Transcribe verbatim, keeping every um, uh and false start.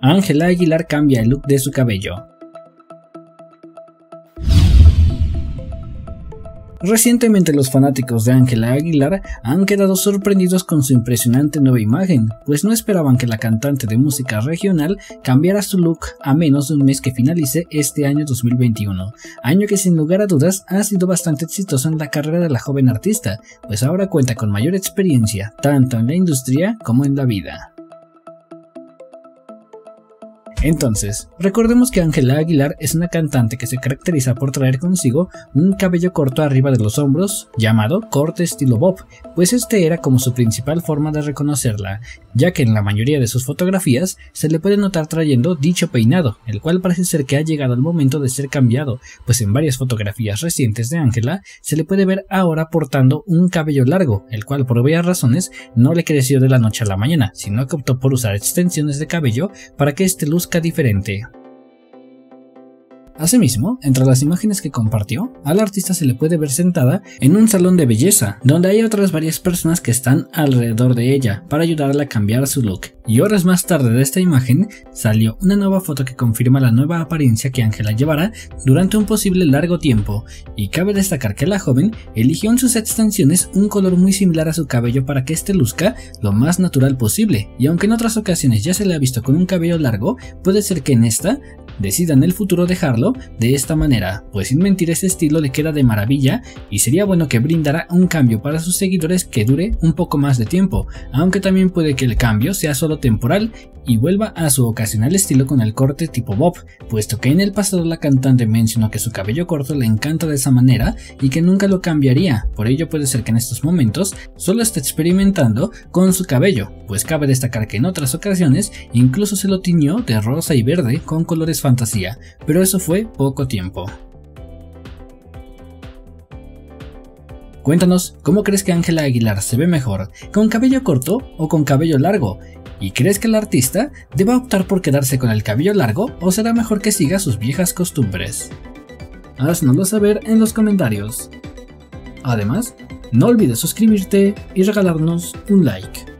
Ángela Aguilar cambia el look de su cabello. Recientemente los fanáticos de Ángela Aguilar han quedado sorprendidos con su impresionante nueva imagen, pues no esperaban que la cantante de música regional cambiara su look a menos de un mes que finalice este año dos mil veintiuno, año que sin lugar a dudas ha sido bastante exitoso en la carrera de la joven artista, pues ahora cuenta con mayor experiencia, tanto en la industria como en la vida. Entonces, recordemos que Ángela Aguilar es una cantante que se caracteriza por traer consigo un cabello corto arriba de los hombros, llamado corte estilo bob, pues este era como su principal forma de reconocerla, ya que en la mayoría de sus fotografías se le puede notar trayendo dicho peinado, el cual parece ser que ha llegado el momento de ser cambiado, pues en varias fotografías recientes de Ángela se le puede ver ahora portando un cabello largo, el cual por varias razones no le creció de la noche a la mañana, sino que optó por usar extensiones de cabello para que este luzca diferente. Asimismo, entre las imágenes que compartió, a la artista se le puede ver sentada en un salón de belleza, donde hay otras varias personas que están alrededor de ella para ayudarla a cambiar su look. Y horas más tarde de esta imagen, salió una nueva foto que confirma la nueva apariencia que Ángela llevará durante un posible largo tiempo, y cabe destacar que la joven eligió en sus extensiones un color muy similar a su cabello para que este luzca lo más natural posible, y aunque en otras ocasiones ya se le ha visto con un cabello largo, puede ser que en esta decida en el futuro dejarlo de esta manera, pues sin mentir este estilo le queda de maravilla y sería bueno que brindara un cambio para sus seguidores que dure un poco más de tiempo, aunque también puede que el cambio sea solo temporal y vuelva a su ocasional estilo con el corte tipo bob, puesto que en el pasado la cantante mencionó que su cabello corto le encanta de esa manera y que nunca lo cambiaría, por ello puede ser que en estos momentos solo esté experimentando con su cabello, pues cabe destacar que en otras ocasiones incluso se lo tiñó de rosa y verde con colores fantasía, pero eso fue poco tiempo. Cuéntanos, ¿cómo crees que Ángela Aguilar se ve mejor, con cabello corto o con cabello largo? ¿Y crees que el artista deba optar por quedarse con el cabello largo o será mejor que siga sus viejas costumbres? Haznoslo saber en los comentarios. Además, no olvides suscribirte y regalarnos un like.